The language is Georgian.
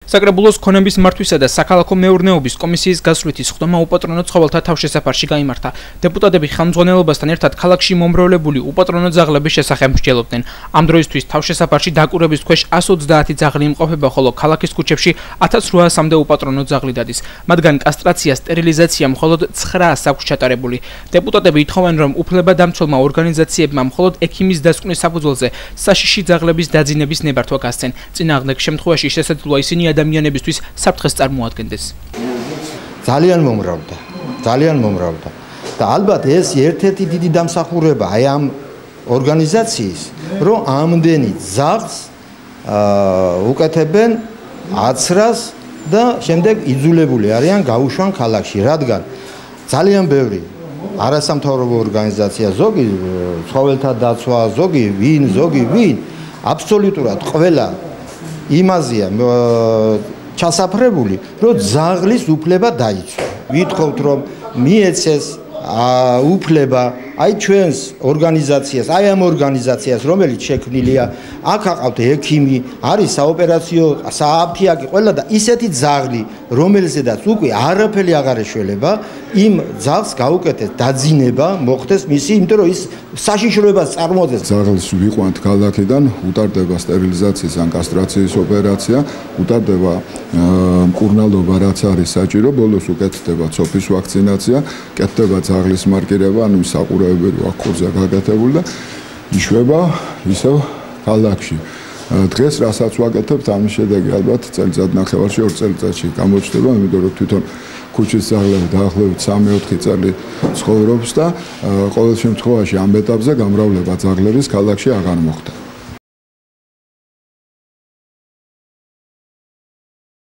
საკრებულოს ქონების მართვისა და საქალაქო მეურნეობის კომისიის გასვლითი სხდომა უპატრონო ცხოველთა თავშესაფარში გაიმართა. დეპუტატები ხელმძღვანელობასთან ერთად ქალაქში მომრავლებული უპატრონო ძაღლების შესახებ მსჯელობდნენ. ამ დროისთვის თავშესაფარში დაკვირვების ქვეშ 130 ძაღლი იმყოფება, ხოლო ქალაქის ქუჩებში 1800-მდე უპატრონო ძაღლი დადის. მათგან კასტრაცია, სტერილიზაცია მხოლოდ 900 აქვს ჩატარებული. დეპუტატები ითხოვენ, რომ უფლებადამცველმა ორგანიზაციებმა მხოლოდ ექიმის დასკვნის საფუძველზე საშიში ძაღლების დაძინების ნებართვა გასცენ. წინააღმდეგ შემთხვევაში შესაძლოა ისინი ადამიანებისთვის საფრთხეს წარმოადგენდეს. ძალიან მომრავლდა. და ალბათ ეს ერთ-ერთი დიდი დამსახურება აი ამ ორგანიზაციის, რომ ამდენი ძაღლს უკეთებენ აცრას და შემდეგ იძულებული არიან გაუშვან ქალაქში, რადგან ძალიან ბევრი არასამთავრობო ორგანიზაცია, ზოგი ცხოველთა დაცვა, ზოგი ვინ აბსოლუტურად ყველა იმაზეა ჩასაფრებული, რომ ძაღლის უფლება დაიცვა. ვითხოვთ, რომ მიეცეს უფლება აი ჩვენს ორგანიზაციას, აი ამ ორგანიზაციას, რომელიც შექმნილია, აქ აყავთ ექიმი, არის საოპერაციო სააფთიაკი, ყველა და ისეთი ძაღლი, რომელზედაც უკვე არაფერი აღარ ეშველება, იმ ძაღლს გაუკეთეს დაძინება, მოხდეს მისი, იმიტომ რომ ის საშიშროებას წარმოადგენს. ძაღლს ვიყვანთ ქალაქიდან, უტარდება სტერილიზაციის ან კასტრაციის ოპერაცია, უტარდება მკურნალობა, რაც არის საჭირო, ბოლოს უკეთდება ცოფის ვაქცინაცია, კეთდება ძაღლის მარკირება, ანუ საყურებელია აქორზე გაკეთებული და იშვება ისევ ქალაქში. დღეს რასაც ვაკეთებთ, ამის შედეგი ალბათ წელიწად ნახევარში 2 წელიწადში გამოჩნდება, იმიტომ რომ თვითონ ქუჩის ძაღლები დაახლოებით 3-4 წელი ცხოვრობს და ყოველ შემთხვევაში ამ ეტაპზე გამრავლება ძაღლების ქალაქში აღარ მოხდა.